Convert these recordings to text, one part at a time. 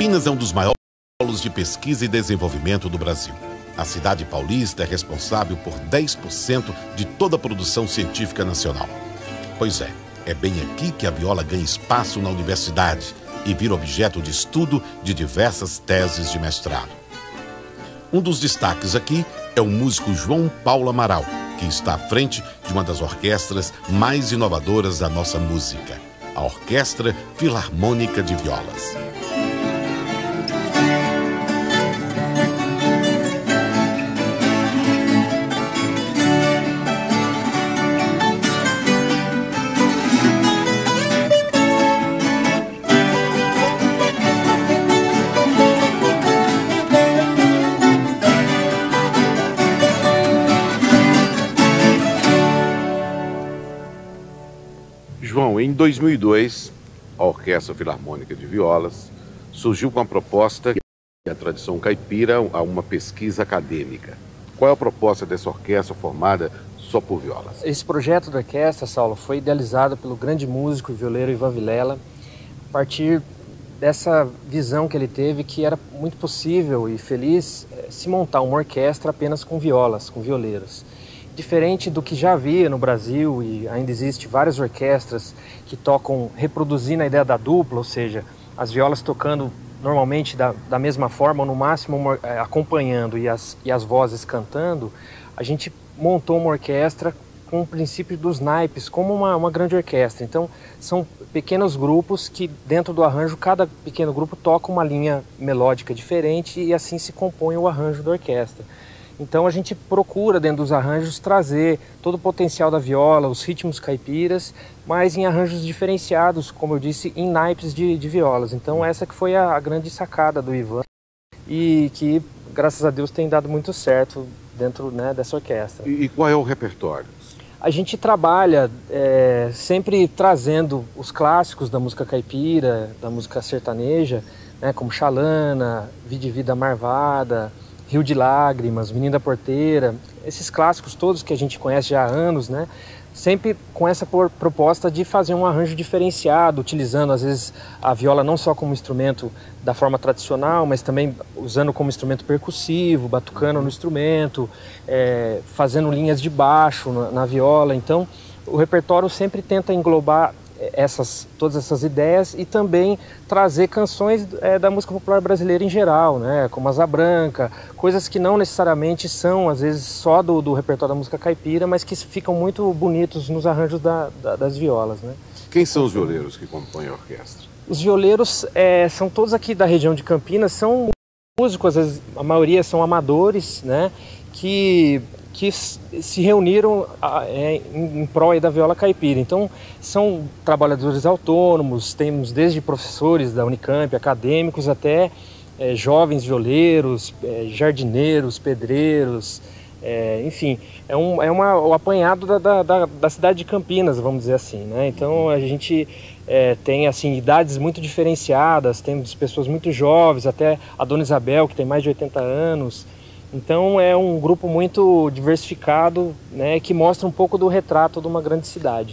Campinas é um dos maiores polos de pesquisa e desenvolvimento do Brasil. A cidade paulista é responsável por 10% de toda a produção científica nacional. Pois é bem aqui que a viola ganha espaço na universidade e vira objeto de estudo de diversas teses de mestrado. Um dos destaques aqui é o músico João Paulo Amaral, que está à frente de uma das orquestras mais inovadoras da nossa música, a Orquestra Filarmônica de Violas. João, em 2002, a Orquestra Filarmônica de Violas surgiu com a proposta que a tradição caipira a uma pesquisa acadêmica. Qual é a proposta dessa orquestra formada só por violas? Esse projeto da orquestra, Saulo, foi idealizado pelo grande músico e violeiro Ivan Vilela, a partir dessa visão que ele teve que era muito possível e feliz se montar uma orquestra apenas com violas, com violeiros. Diferente do que já havia no Brasil, e ainda existe várias orquestras que tocam reproduzindo a ideia da dupla, ou seja, as violas tocando normalmente da mesma forma, ou no máximo acompanhando e as vozes cantando, a gente montou uma orquestra com o princípio dos naipes, como uma grande orquestra. Então, são pequenos grupos que, dentro do arranjo, cada pequeno grupo toca uma linha melódica diferente e assim se compõe o arranjo da orquestra. Então a gente procura, dentro dos arranjos, trazer todo o potencial da viola, os ritmos caipiras, mas em arranjos diferenciados, como eu disse, em naipes de violas. Então essa que foi a grande sacada do Ivan e que, graças a Deus, tem dado muito certo dentro, né, dessa orquestra. E qual é o repertório? A gente trabalha sempre trazendo os clássicos da música caipira, da música sertaneja, né, como Xalana, Vide Vida Marvada, Rio de Lágrimas, Menina da Porteira, esses clássicos todos que a gente conhece já há anos, né? Sempre com essa proposta de fazer um arranjo diferenciado, utilizando às vezes a viola não só como instrumento da forma tradicional, mas também usando como instrumento percussivo, batucando no instrumento, fazendo linhas de baixo na viola. Então o repertório sempre tenta englobar todas essas ideias e também trazer canções da música popular brasileira em geral, né? Como Asa Branca, coisas que não necessariamente são, às vezes, só do repertório da música caipira, mas que ficam muito bonitos nos arranjos das violas, né? Quem são os violeiros que compõem a orquestra? Os violeiros são todos aqui da região de Campinas, são músicos, às vezes, a maioria são amadores, né? Que se reuniram em prol da viola caipira. Então, são trabalhadores autônomos, temos desde professores da Unicamp, acadêmicos, até jovens violeiros, jardineiros, pedreiros, enfim, o apanhado da cidade de Campinas, vamos dizer assim, né? Então, a gente tem assim, idades muito diferenciadas, temos pessoas muito jovens, até a Dona Isabel, que tem mais de 80 anos. Então é um grupo muito diversificado, né, que mostra um pouco do retrato de uma grande cidade.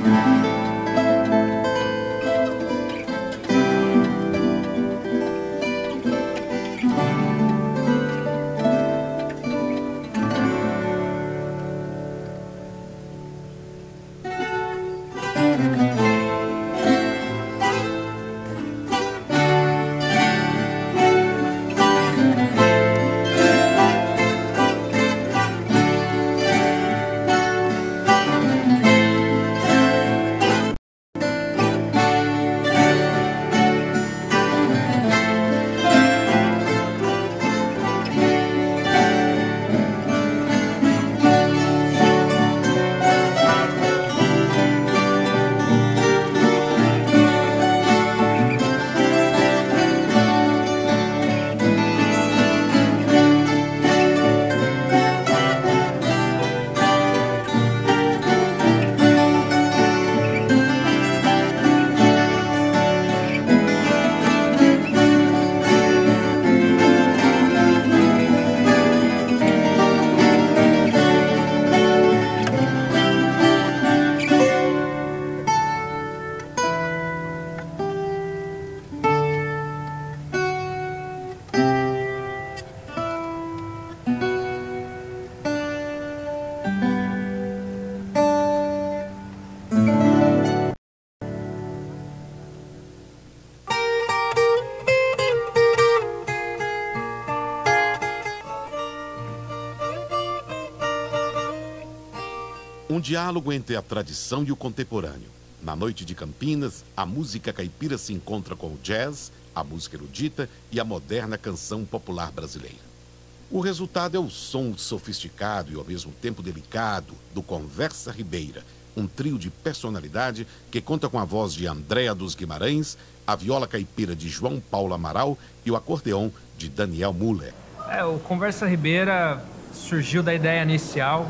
Um diálogo entre a tradição e o contemporâneo. Na noite de Campinas, a música caipira se encontra com o jazz, a música erudita e a moderna canção popular brasileira. O resultado é o som sofisticado e ao mesmo tempo delicado do Conversa Ribeira, um trio de personalidade que conta com a voz de Andréa dos Guimarães, a viola caipira de João Paulo Amaral e o acordeão de Daniel Muller. O Conversa Ribeira surgiu da ideia inicial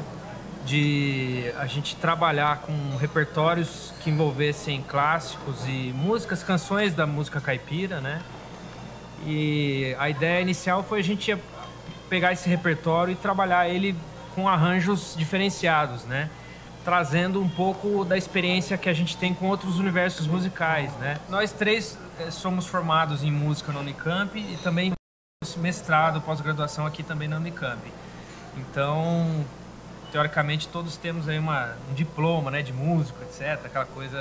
de a gente trabalhar com repertórios que envolvessem clássicos e músicas, canções da música caipira, né? E a ideia inicial foi a gente pegar esse repertório e trabalhar ele com arranjos diferenciados, né? Trazendo um pouco da experiência que a gente tem com outros universos musicais, né? Nós três somos formados em música na Unicamp e também mestrado, pós-graduação aqui também na Unicamp. Então, teoricamente, todos temos aí um diploma, né, de músico, etc. Aquela coisa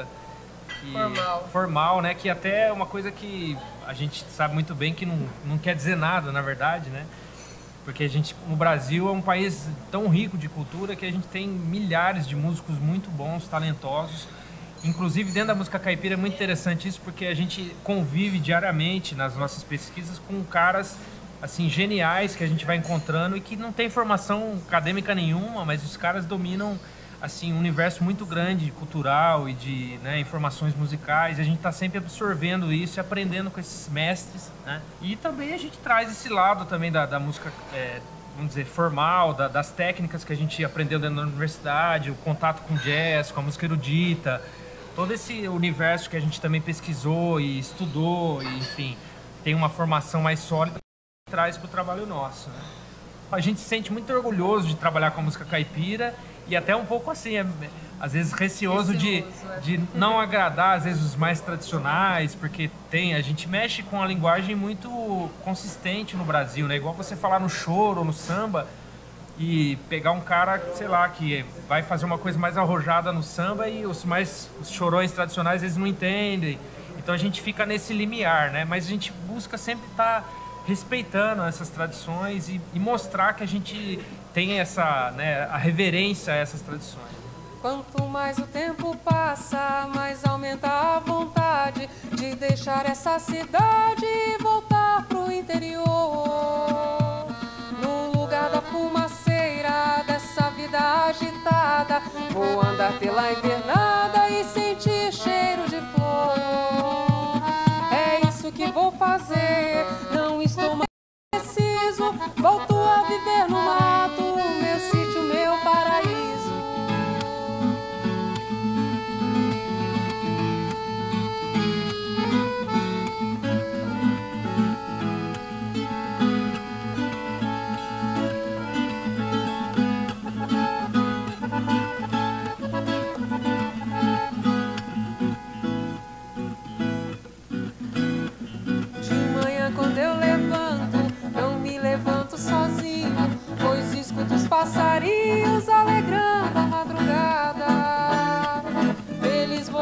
formal, né? Que até é uma coisa que a gente sabe muito bem que não quer dizer nada, na verdade, né? Porque o Brasil é um país tão rico de cultura que a gente tem milhares de músicos muito bons, talentosos. Inclusive, dentro da música caipira é muito interessante isso, porque a gente convive diariamente nas nossas pesquisas com caras assim, geniais que a gente vai encontrando e que não tem formação acadêmica nenhuma, mas os caras dominam assim, um universo muito grande, cultural e de, né, informações musicais. A gente está sempre absorvendo isso e aprendendo com esses mestres, né? E também a gente traz esse lado também da música, vamos dizer, formal, das técnicas que a gente aprendeu dentro da universidade, o contato com jazz, com a música erudita, todo esse universo que a gente também pesquisou e estudou, e, enfim, tem uma formação mais sólida, traz para o trabalho nosso, né? A gente se sente muito orgulhoso de trabalhar com a música caipira e até um pouco assim, às vezes receoso de não agradar, às vezes, os mais tradicionais, porque a gente mexe com a linguagem muito consistente no Brasil, né? Igual você falar no choro ou no samba e pegar um cara, sei lá, que vai fazer uma coisa mais arrojada no samba e os chorões tradicionais, eles não entendem. Então a gente fica nesse limiar, né? Mas a gente busca sempre estar respeitando essas tradições e mostrar que a gente tem essa, né, a reverência a essas tradições. Quanto mais o tempo passa, mais aumenta a vontade de deixar essa cidade e voltar pro interior. No lugar da fumaceira dessa vida agitada, vou andar pela invernada e sentir cheiro de flor. É isso que vou fazer, não estou mais preciso, volto a viver no mato, meu sítio, meu paraíso.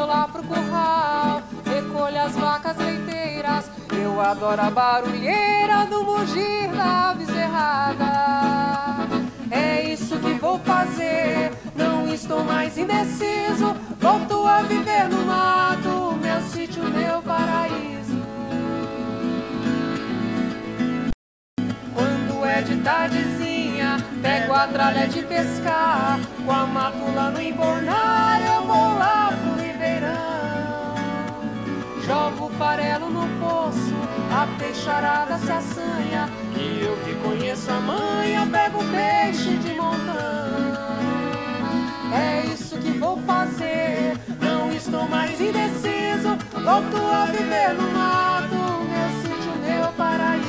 vou lá pro curral, recolho as vacas leiteiras. Eu adoro a barulheira do mugir da bezerrada. É isso que vou fazer, não estou mais indeciso. Volto a viver no mato, meu sítio, meu paraíso. Quando é de tardezinha, pego a tralha de pescar. Com a mácula no embornar, eu vou lá pro ribeirão. Jogo o farelo no poço, a peixarada se assanha. E eu que conheço a manha, pego peixe de montão. É isso que vou fazer, não estou mais indeciso. Volto a viver no mato, meu sítio, meu paraíso.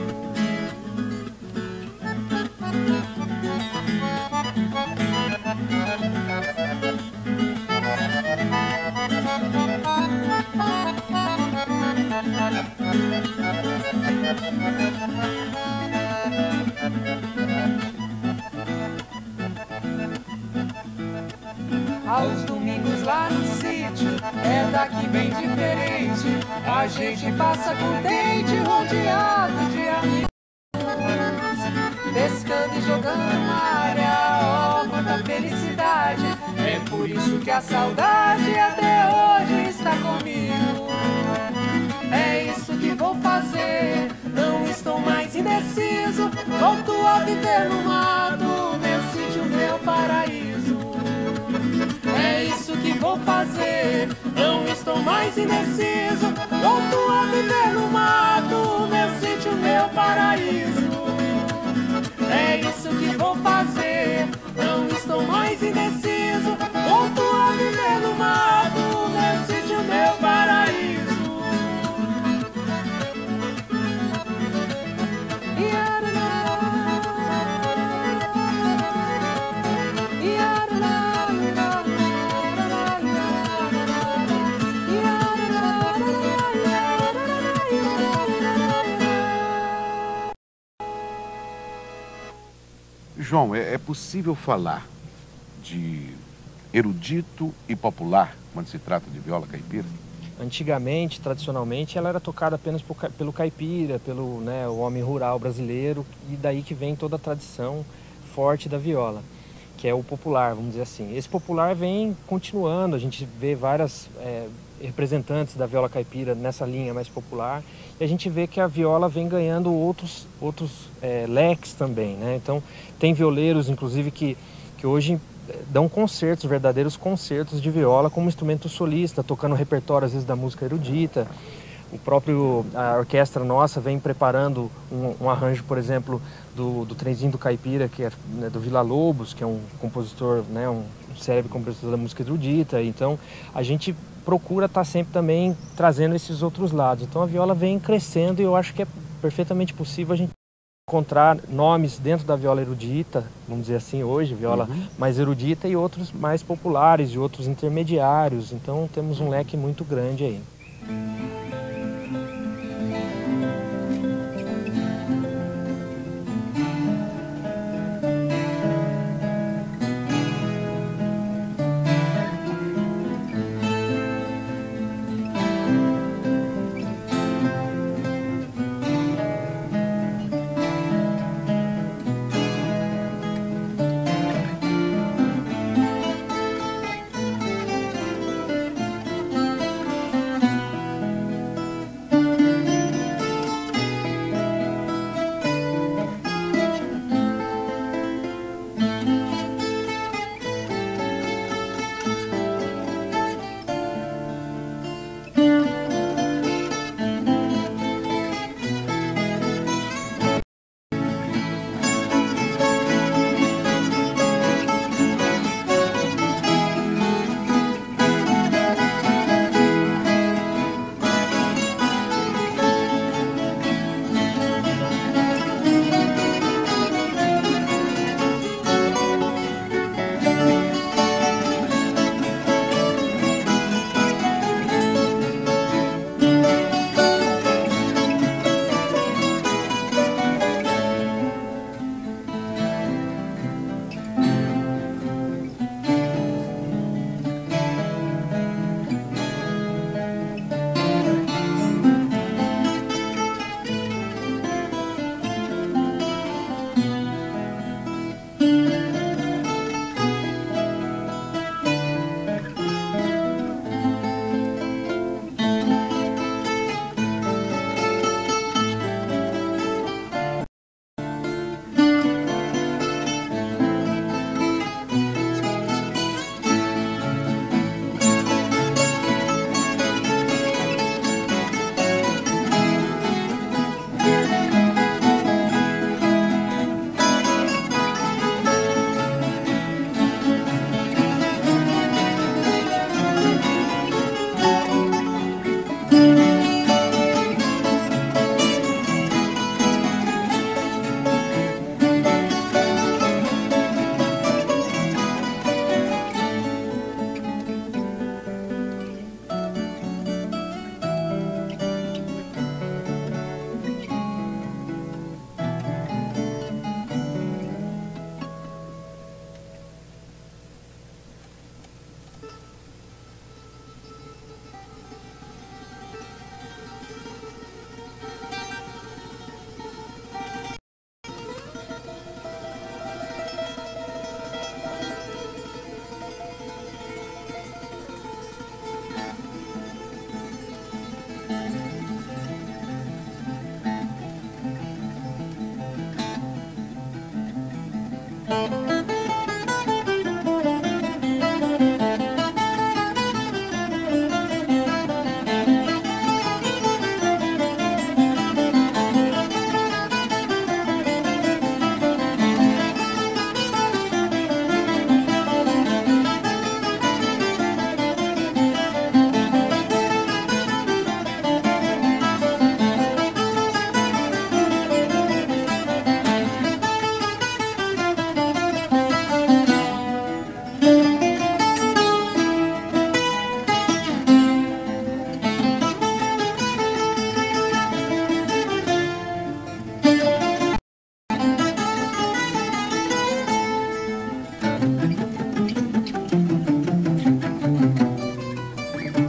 Aos domingos lá no sítio, é daqui bem diferente. A gente passa contente, rodeado de amigos, pescando e jogando na área. Oh, quanta felicidade! É por isso que a saudade até hoje está comigo. É isso que vou fazer, não estou mais indeciso. Volto a viver no mato, meu sítio, meu paraíso. É isso que vou fazer, não estou mais indeciso. Volto a viver no mato, meu sítio, meu paraíso. É isso que vou fazer, não estou mais indeciso. Volto a viver no mato, meu sítio, meu paraíso. João, é possível falar de erudito e popular quando se trata de viola caipira? Antigamente, tradicionalmente, ela era tocada apenas pelo caipira, pelo o homem rural brasileiro, e daí que vem toda a tradição forte da viola, que é o popular, vamos dizer assim. Esse popular vem continuando, a gente vê várias representantes da viola caipira nessa linha mais popular, e a gente vê que a viola vem ganhando outros leques também, né? Então, tem violeiros, inclusive, que hoje dão concertos, verdadeiros concertos de viola como instrumento solista, tocando repertório, às vezes, da música erudita. A orquestra nossa vem preparando um arranjo, por exemplo, do Trenzinho do Caipira, que é do Vila Lobos, que é um compositor, um célebre compositor da música erudita. Então, a gente procura estar sempre também trazendo esses outros lados. Então, a viola vem crescendo e eu acho que é perfeitamente possível a gente encontrar nomes dentro da viola erudita, vamos dizer assim, hoje, viola mais erudita, e outros mais populares, e outros intermediários. Então, temos um leque muito grande aí.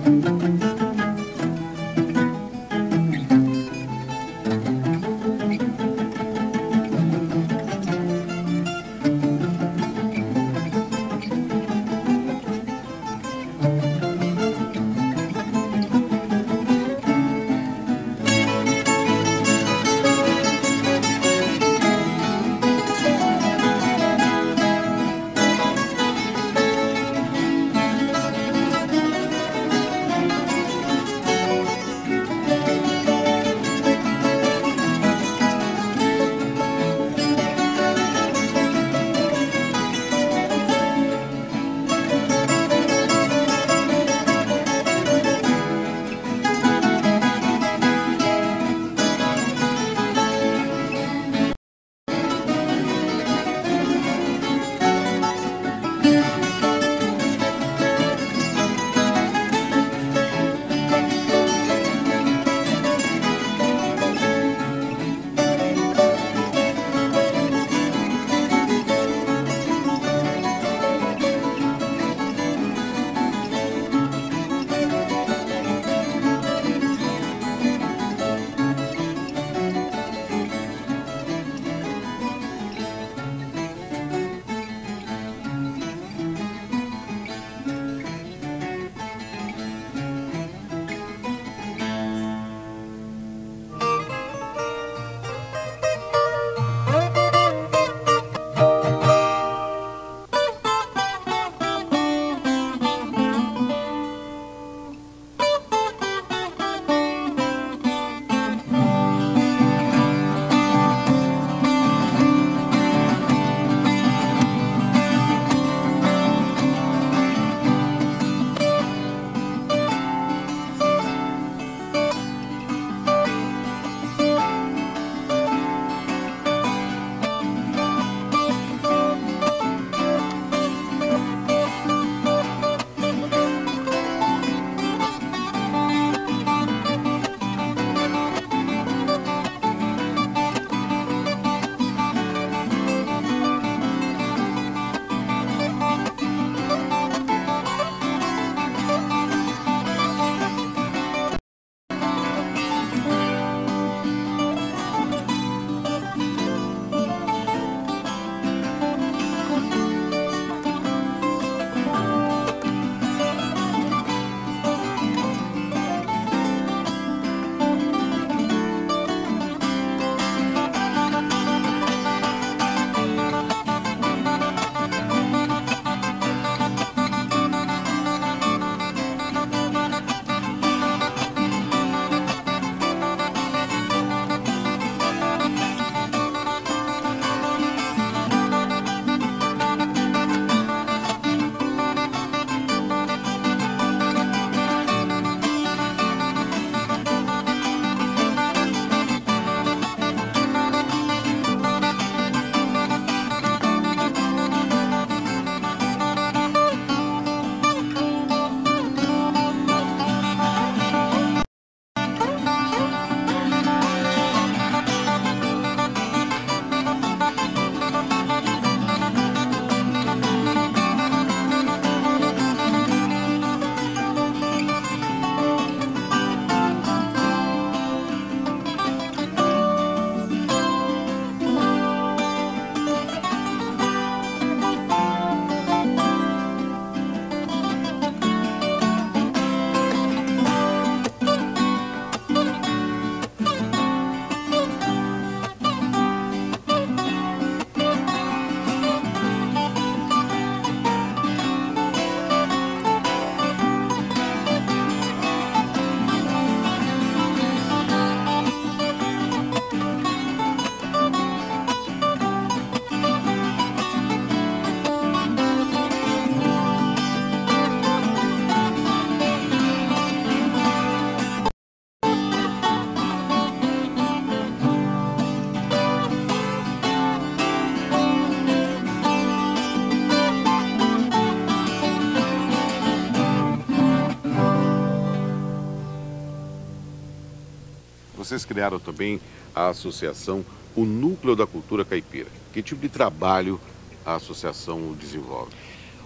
Vocês criaram também a associação, o Núcleo da Cultura Caipira. Que tipo de trabalho a associação desenvolve?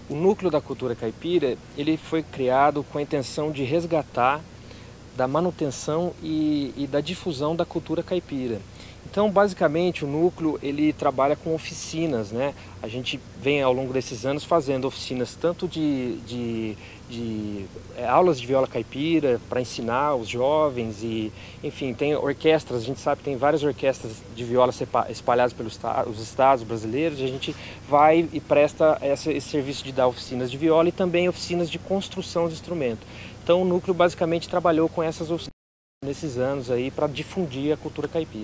O núcleo da cultura caipira, ele foi criado com a intenção de resgatar da manutenção e da difusão da cultura caipira. Então, basicamente, o núcleo ele trabalha com oficinas, né? A gente vem ao longo desses anos fazendo oficinas tanto de aulas de viola caipira para ensinar os jovens e, enfim, tem orquestras. A gente sabe que tem várias orquestras de viola espalhadas pelos estados brasileiros. E a gente vai e presta esse serviço de dar oficinas de viola e também oficinas de construção de instrumento. Então, o núcleo basicamente trabalhou com essas oficinas nesses anos aí para difundir a cultura caipira.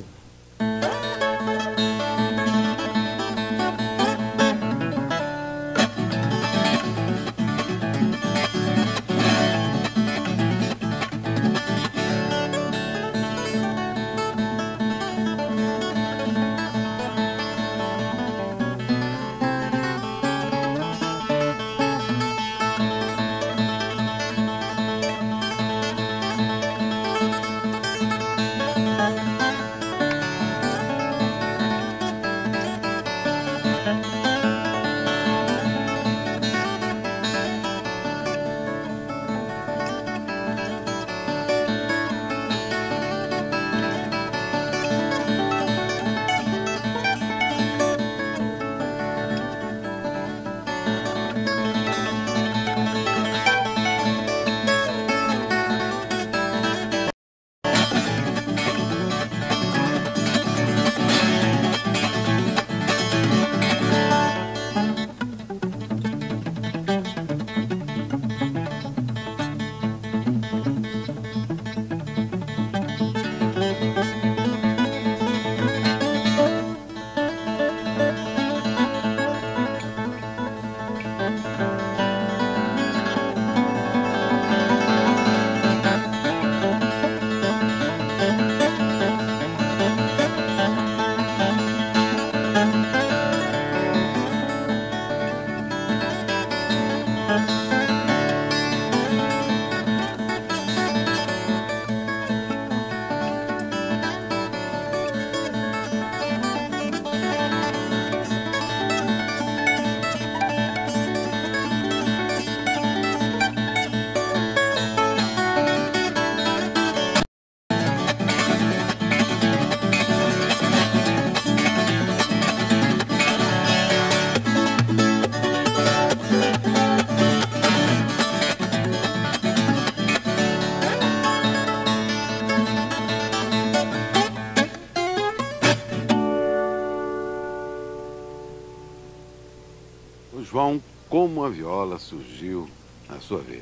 João, como a viola surgiu na sua vida?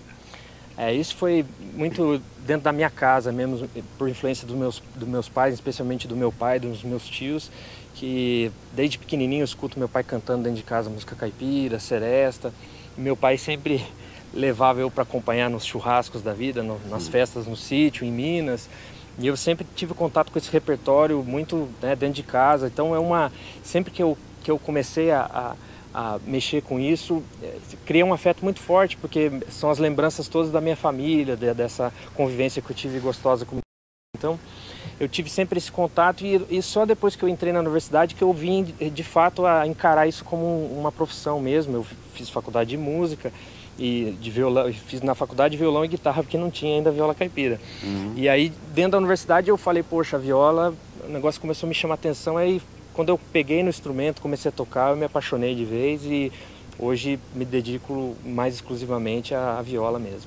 Isso foi muito dentro da minha casa mesmo, por influência dos meus pais, especialmente do meu pai, dos meus tios, que desde pequenininho eu escuto meu pai cantando dentro de casa música caipira, seresta. Meu pai sempre levava eu para acompanhar nos churrascos da vida, nas festas no sítio, em Minas. E eu sempre tive contato com esse repertório muito, né, dentro de casa. Então sempre que eu comecei a mexer com isso, cria um afeto muito forte, porque são as lembranças todas da minha família, dessa convivência que eu tive gostosa com. Então, eu tive sempre esse contato e só depois que eu entrei na universidade que eu vim, de fato, a encarar isso como uma profissão mesmo. Eu fiz faculdade de música e de violão, fiz na faculdade de violão e guitarra, porque não tinha ainda viola caipira. E aí, dentro da universidade, eu falei, poxa, a viola, o negócio começou a me chamar a atenção, aí quando eu peguei no instrumento, comecei a tocar, eu me apaixonei de vez e hoje me dedico mais exclusivamente à viola mesmo.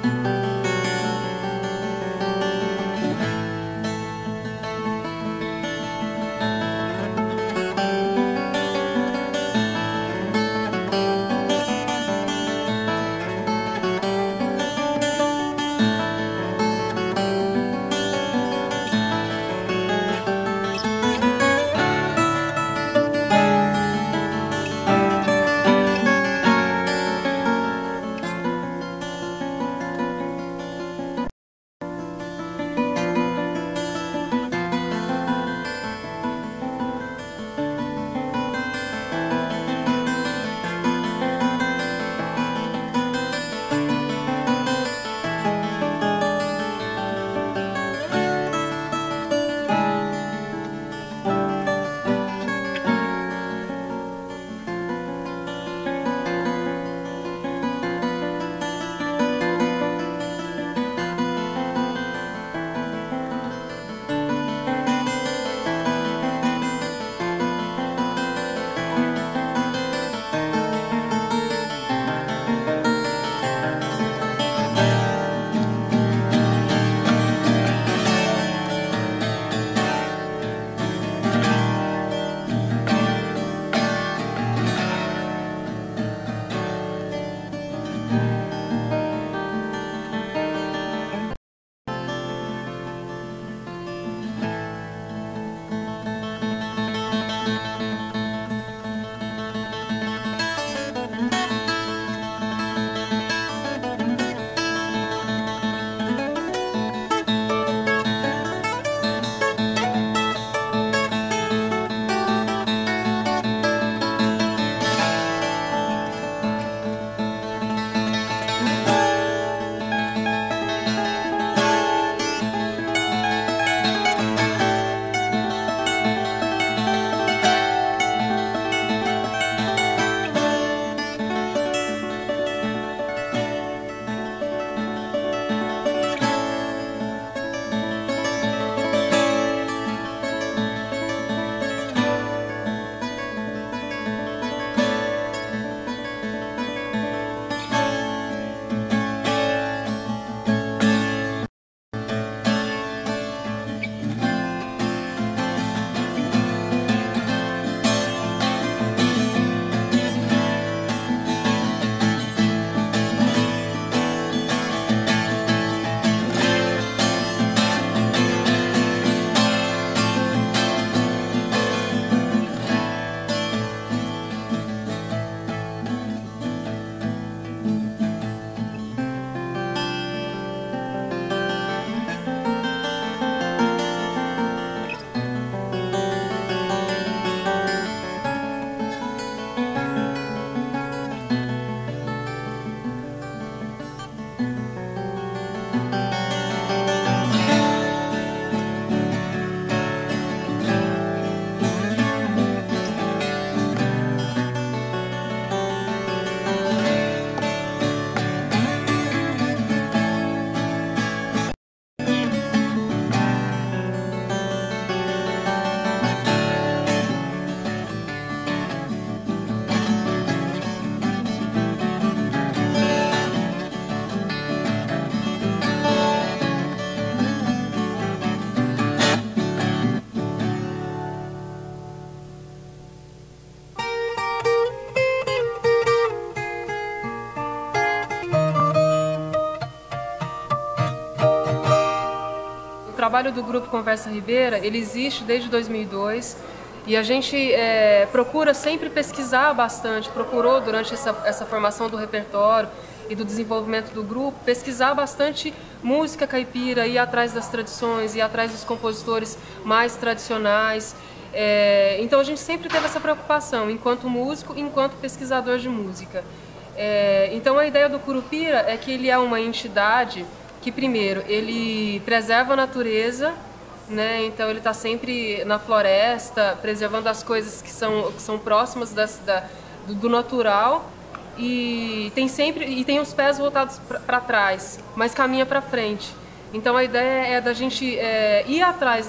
trabalho do Grupo Conversa Ribeira, ele existe desde 2002 e a gente procura sempre pesquisar bastante, procurou durante essa formação do repertório e do desenvolvimento do grupo, pesquisar bastante música caipira, ir atrás das tradições, ir atrás dos compositores mais tradicionais. Então a gente sempre teve essa preocupação, enquanto músico e enquanto pesquisador de música. Então a ideia do Curupira é que ele é uma entidade que, primeiro, ele preserva a natureza, né? Então ele está sempre na floresta, preservando as coisas que são próximas do natural, e tem os pés voltados para trás, mas caminha para frente. Então a ideia é da gente ir atrás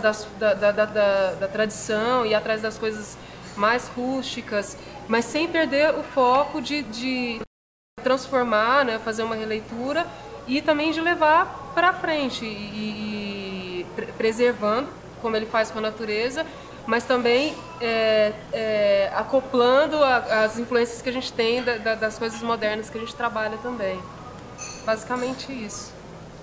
da tradição, ir atrás das coisas mais rústicas, mas sem perder o foco de transformar, né, fazer uma releitura e também de levar para frente e preservando, como ele faz com a natureza, mas também acoplando as influências que a gente tem das coisas modernas que a gente trabalha também. Basicamente isso.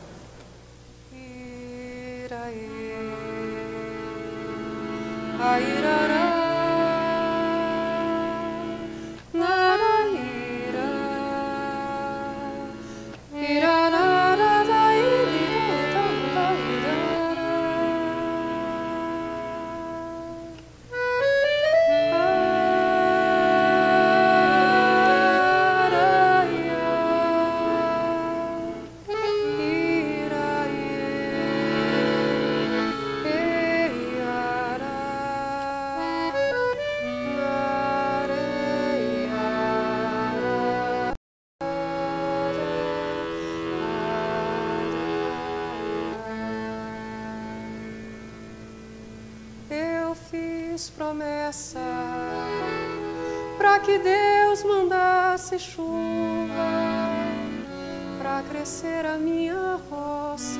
Promessa para que Deus mandasse chuva para crescer a minha roça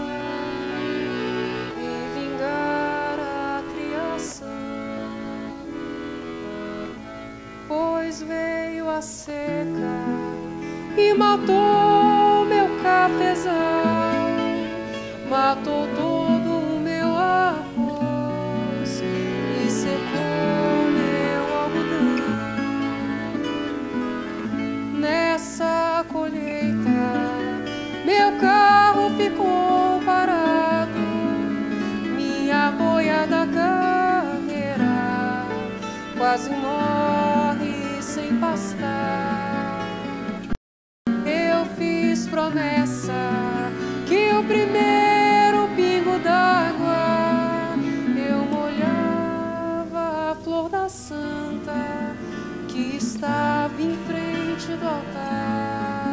e vingar a criação, pois veio a seca e matou meu cafezal, matou todo o meu arroz e secou meu algodão. Nessa colheita meu carro ficou parado, minha boiada carreira quase morre sem pastar. Eu fiz promessa que o primeiro pingo d'água eu molhava a flor da santa que estava em frente do altar.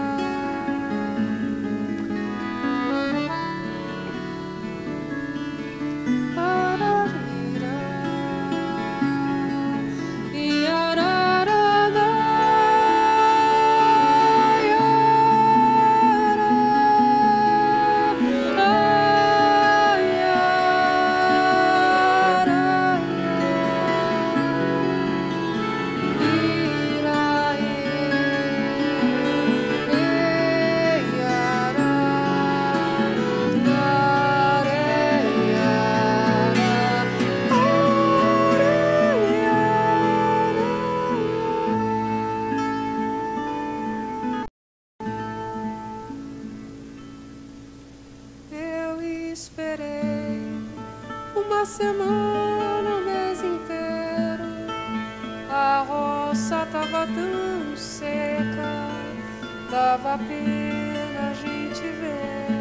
Semana, um mês inteiro, a roça tava tão seca, dava pena a gente ver.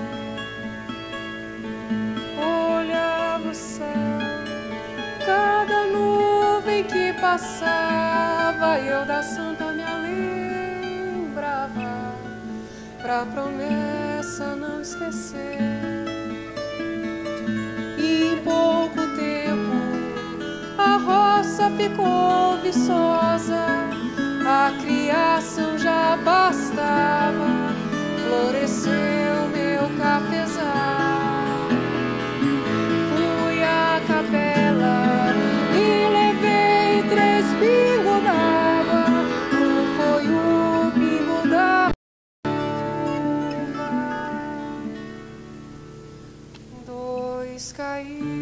Olhava o céu, cada nuvem que passava, eu da santa me lembrava, pra promessa não esquecer. E em pouco tempo a roça ficou viçosa, a criação já bastava, floresceu meu cafezal. Fui à capela e levei 3 pingos d'água, um foi o pingo da chuva, 2 caiu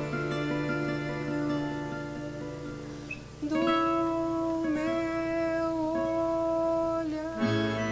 do meu olhar.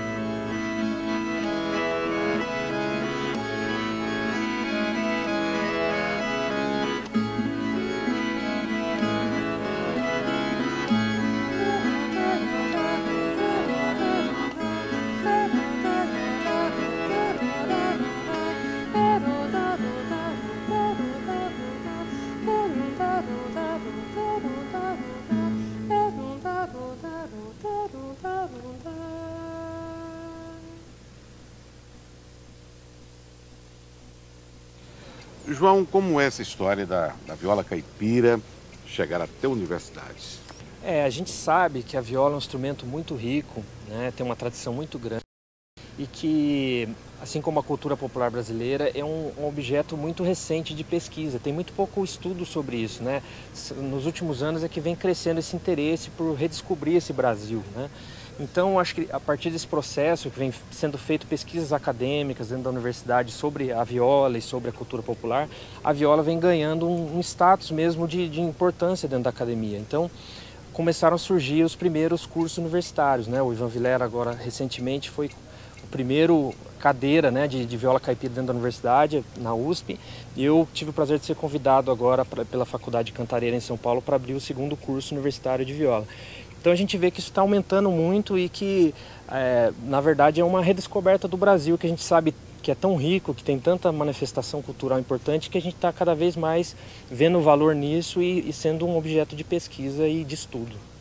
João, como é essa história da viola caipira chegar até a universidade? A gente sabe que a viola é um instrumento muito rico, né? Tem uma tradição muito grande. e que, assim como a cultura popular brasileira, é um objeto muito recente de pesquisa. Tem muito pouco estudo sobre isso, né? Nos últimos anos é que vem crescendo esse interesse por redescobrir esse Brasil, né? Então, acho que a partir desse processo que vem sendo feito pesquisas acadêmicas dentro da universidade sobre a viola e sobre a cultura popular, a viola vem ganhando um status mesmo de importância dentro da academia. Então, começaram a surgir os primeiros cursos universitários, né? O Ivan Vilela agora recentemente foi o primeiro cadeira, né, de viola caipira dentro da universidade, na USP, e eu tive o prazer de ser convidado agora pela Faculdade de Cantareira em São Paulo para abrir o segundo curso universitário de viola. Então a gente vê que isso está aumentando muito e que, na verdade, é uma redescoberta do Brasil, que a gente sabe que é tão rico, que tem tanta manifestação cultural importante, que a gente está cada vez mais vendo o valor nisso e sendo um objeto de pesquisa e de estudo.